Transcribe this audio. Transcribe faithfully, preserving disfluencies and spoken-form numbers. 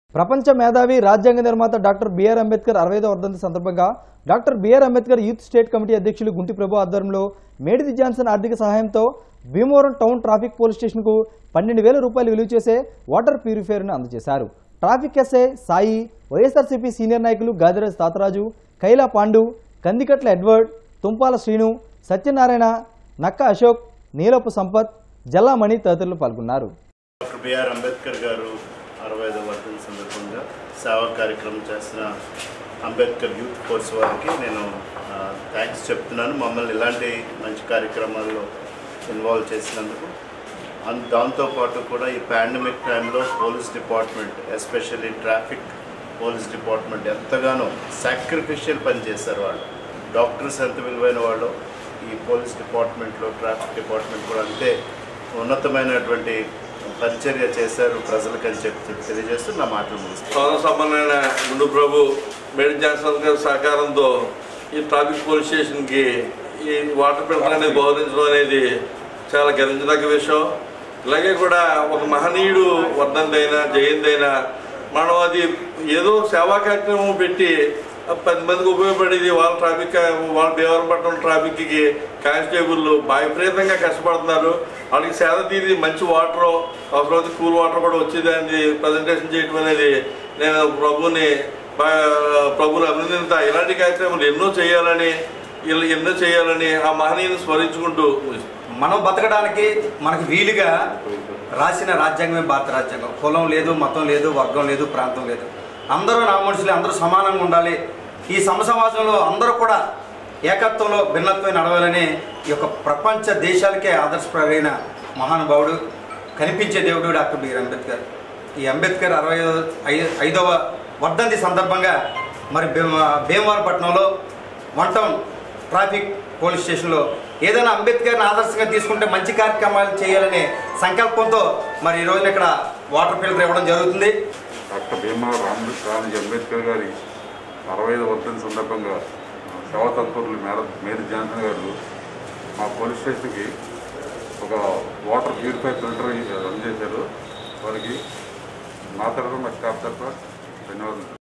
ప్రపంచ మేధావి రాజ్యాంగ నిర్మాత డాక్టర్ బిఆర్ అంబేద్కర్ అరవై ఐదవ వర్ధంతి సందర్భంగా doctor BR Ambedkar youth state committee అధ్యక్షులు గుంటి ప్రభు ఆధ్వర్యంలో మేడిది జాన్సన్ ఆర్థిక సహాయంతో భీమవరం టౌన్ ట్రాఫిక్ పోలీస్ స్టేషన్కు పన్నెండు వేల రూపాయలు విలువ చేసే వాటర్ ప్యూరిఫైయర్ను అందజేశారు. Traffic SI Sai, YSRCP senior నాయకులు గాదిరాజ్ తాతరాజు, కైలా పాండు, కందికట్ల ఎడ్వర్డ్, తుంపాల శ్రీను, సత్యనారాయణ, నక్క అశోక్, నీలపు సంపత్, జల్లామణి తదితరులు పాల్గొన్నారు. డాక్టర్ బిఆర్ అంబేద్కర్ గారు అరవై ఐదవ వర్ధంతి సందర్భంగా సేవా కార్యక్రమం చేసిన అంబేద్కర్ యూత్ ఫోర్స్ వారికి నేను థ్యాంక్స్ చెప్తున్నాను. మమ్మల్ని ఇలాంటి మంచి కార్యక్రమాల్లో ఇన్వాల్వ్ చేసినందుకు. దాంతోపాటు కూడా ఈ పాండమిక్ టైంలో police department, especially traffic police department ఎంతగానో సాక్రిఫిషియల్ పని చేశారు. వాళ్ళు డాక్టర్స్ ఎంత విలువైన వాళ్ళు, ఈ పోలీస్ డిపార్ట్మెంట్లో ట్రాఫిక్ డిపార్ట్మెంట్ కూడా అంతే ఉన్నతమైనటువంటి పరిచర్య చేశారు ప్రజలకు అని చెప్తూ తెలియజేస్తూ నా మాటలు ముగిస్తాను. పవన సంపన్నైన గుండు ప్రభు మేడిది జాన్సన్ గారి సహకారంతో ఈ ట్రాఫిక్ పోలీస్ స్టేషన్కి ఈ వాటర్ ఫిల్టర్ అనేది బహురించడం అనేది చాలా గర్వించదగ్గ విషయం. ఇలాగే కూడా ఒక మహనీయుడు వర్ధంతి అయినా జయంతి అయినా మనం అది ఏదో సేవా కార్యక్రమం పెట్టి పది మందికి ఉపయోగపడేది. వాళ్ళ ట్రాఫిక్ వాళ్ళ భీమవరపట్నం ట్రాఫిక్కి కానిస్టేబుల్ బాగా విపరీతంగా కష్టపడుతున్నారు. వాళ్ళకి సేద తీరి మంచి వాటర్, అవసరమైతే కూల్ వాటర్ కూడా వచ్చేదాన్ని ప్రజెంటేషన్ చేయడం అనేది నేను ప్రభుని ప్రభుని అభినందించా. ఇలాంటి కార్యక్రమాలు ఎన్నో చేయాలని ఎన్నో చేయాలని ఆ మహనీయుని స్మరించుకుంటూ మనం బతకడానికి మనకు వీలుగా రాసిన రాజ్యాంగమే భారత రాజ్యాంగం. కులం లేదు, మతం లేదు, వర్గం లేదు, ప్రాంతం లేదు. అందరూ నా మనుషులే, అందరూ సమానంగా ఉండాలి. ఈ సమసమాజంలో అందరూ కూడా ఏకత్వంలో భిన్నత్వం నడవాలని ఈ యొక్క ప్రపంచ దేశాలకే ఆదర్శప్రాయుడైన మహానుభావుడు, కనిపించే దేవుడు డాక్టర్ బిఆర్ అంబేద్కర్. ఈ అంబేద్కర్ అరవై ఐదవ వర్ధంతి సందర్భంగా మరి భీమవరపట్నంలో వన్ టౌన్ ట్రాఫిక్ పోలీస్ స్టేషన్లో ఏదైనా అంబేద్కర్ని ఆదర్శంగా తీసుకుంటే మంచి కార్యక్రమాలు చేయాలనే సంకల్పంతో మరి ఈ రోజున ఇక్కడ వాటర్ ఫిల్టర్ ఇవ్వడం జరుగుతుంది. డాక్టర్ భీమవరం రామజీ అంబేద్కర్ గారి అరవై ఐదు వర్ధంతి సందర్భంగా సేవా తత్పరులు మేడ మేడిది జాన్సన్ గారు మా పోలీస్ స్టేషన్కి ఒక వాటర్ ప్యూరిఫై ఫిల్టర్ అందజేశారు. వారికి నా తరఫున నా స్టాఫ్ తరఫున ధన్యవాదాలు.